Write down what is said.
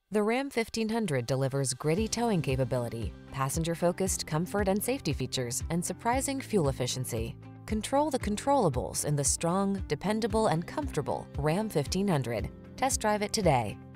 The Ram 1500 delivers gritty towing capability, passenger-focused comfort and safety features, and surprising fuel efficiency. Control the controllables in the strong, dependable, and comfortable Ram 1500. Test drive it today.